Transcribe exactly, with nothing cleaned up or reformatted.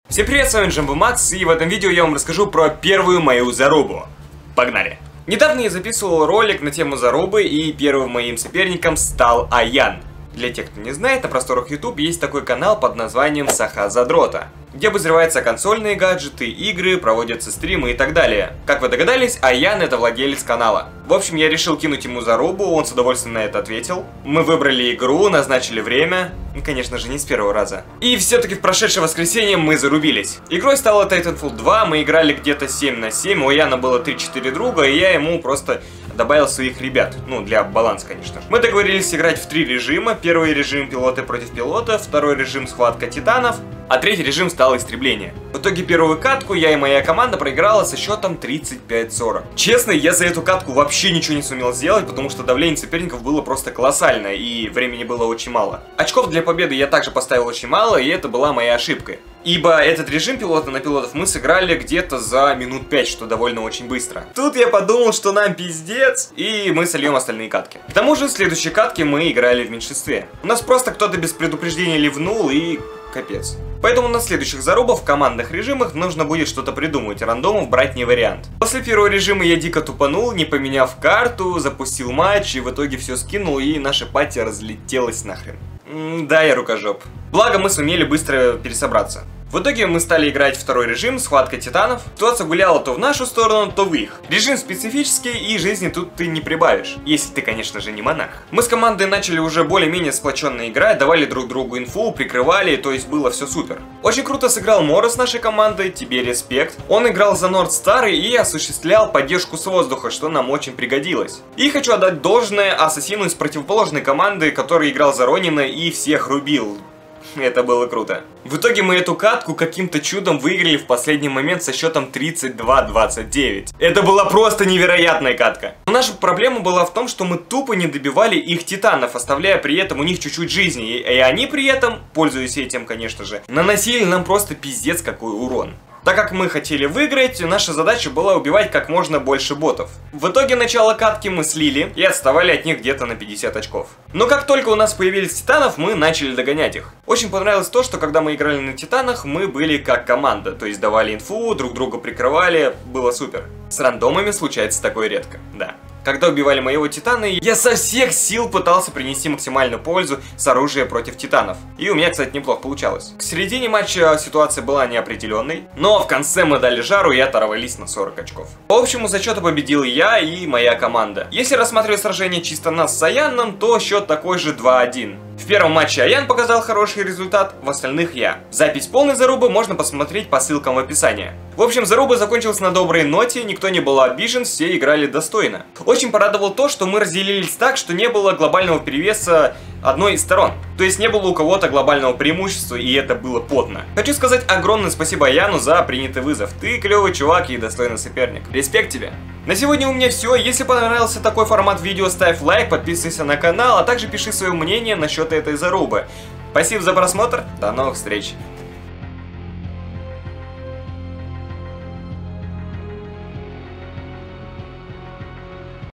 Всем привет, с вами Джамбо Макс, и в этом видео я вам расскажу про первую мою зарубу. Погнали! Недавно я записывал ролик на тему зарубы, и первым моим соперником стал Аян. Для тех, кто не знает, на просторах YouTube есть такой канал под названием Саха Задрота, где обозреваются консольные гаджеты, игры, проводятся стримы и так далее. Как вы догадались, Аян — это владелец канала. В общем, я решил кинуть ему зарубу, он с удовольствием на это ответил. Мы выбрали игру, назначили время, ну, конечно же, не с первого раза. И все-таки в прошедшее воскресенье мы зарубились. Игрой стала Titanfall два, мы играли где-то семь на семь, у Аяна было три-четыре друга, и я ему просто добавил своих ребят, ну, для баланса, конечно. Мы договорились играть в три режима. Первый режим пилоты против пилота, второй режим схватка титанов, а третий режим стало истребление. В итоге первую катку я и моя команда проиграла со счетом тридцать пять сорок. Честно, я за эту катку вообще ничего не сумел сделать, потому что давление соперников было просто колоссальное, и времени было очень мало. Очков для победы я также поставил очень мало, и это была моя ошибка. Ибо этот режим пилота на пилотов мы сыграли где-то за минут пять, что довольно очень быстро. Тут я подумал, что нам пиздец, и мы сольем остальные катки. К тому же в следующей катке мы играли в меньшинстве. У нас просто кто-то без предупреждения ливнул, и капец. Поэтому на следующих зарубах в командных режимах нужно будет что-то придумать, рандомов брать не вариант. После первого режима я дико тупанул, не поменяв карту, запустил матч, и в итоге все скинул, и наша пати разлетелась нахрен. М да, я рукожоп. Благо мы сумели быстро пересобраться. В итоге мы стали играть второй режим, схватка титанов. Ситуация гуляла то в нашу сторону, то в их. Режим специфический, и жизни тут ты не прибавишь. Если ты, конечно же, не монах. Мы с командой начали уже более-менее сплоченно играть, давали друг другу инфу, прикрывали, то есть было все супер. Очень круто сыграл Мора с нашей командой, тебе респект. Он играл за Норд Стар и осуществлял поддержку с воздуха, что нам очень пригодилось. И хочу отдать должное ассасину из противоположной команды, который играл за Ронина и всех рубил. Это было круто. В итоге мы эту катку каким-то чудом выиграли в последний момент со счетом тридцать два двадцать девять. Это была просто невероятная катка. Но наша проблема была в том, что мы тупо не добивали их титанов, оставляя при этом у них чуть-чуть жизни. И, и они при этом, пользуясь этим, конечно же, наносили нам просто пиздец какой урон. Так как мы хотели выиграть, наша задача была убивать как можно больше ботов. В итоге начало катки мы слили и отставали от них где-то на пятьдесят очков. Но как только у нас появились титанов, мы начали догонять их. Очень понравилось то, что когда мы играли на титанах, мы были как команда. То есть давали инфу, друг друга прикрывали, было супер. С рандомами случается такое редко, да. Когда убивали моего титана, я со всех сил пытался принести максимальную пользу с оружия против титанов. И у меня, кстати, неплохо получалось. К середине матча ситуация была неопределенной, но в конце мы дали жару и оторвались на сорок очков. По общему зачету победил я и моя команда. Если рассматривать сражение чисто нас с Аяном, то счет такой же два один. В первом матче Аян показал хороший результат, в остальных я. Запись полной зарубы можно посмотреть по ссылкам в описании. В общем, заруба закончилась на доброй ноте, никто не был обижен, все играли достойно. Очень порадовало то, что мы разделились так, что не было глобального перевеса одной из сторон. То есть не было у кого-то глобального преимущества, и это было потно. Хочу сказать огромное спасибо Аяну за принятый вызов. Ты клевый чувак и достойный соперник. Респект тебе. На сегодня у меня все. Если понравился такой формат видео, ставь лайк, подписывайся на канал, а также пиши свое мнение насчет этой зарубы. Спасибо за просмотр, до новых встреч.